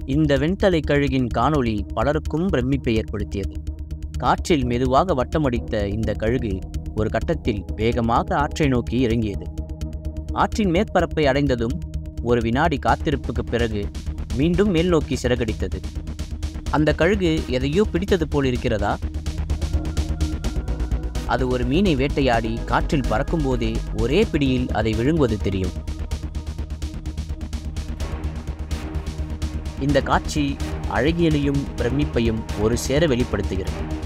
இந்த வெண்தலை கழுகின் காணொளி பலருக்கும் பிரமிப்பை ஏற்படுத்தியது. காற்றில் மெதுவாக வட்டமடித்த இந்த கழுகு ஒரு கட்டத்தில் வேகமாக ஆற்றை நோக்கி இறங்கியது. ஆற்றின் மேற்பரப்பை அடைந்ததும் ஒரு வினாடி காத்திருப்புக்கு பிறகு மீண்டும் மேல் நோக்கி சிறகடித்தது. அந்த கழுகு எதையோ பிடித்தது போல் இருக்கிறதா? அது ஒரு மீனை வேட்டையாடி காற்றில் பறக்கும் போதே ஒரே பிடியில் அதை விழுங்குவது தெரியும். இந்த காட்சி அழகியலையும் பிரமிப்பையும் ஒரு சேர வெளிப்படுத்துகிறது.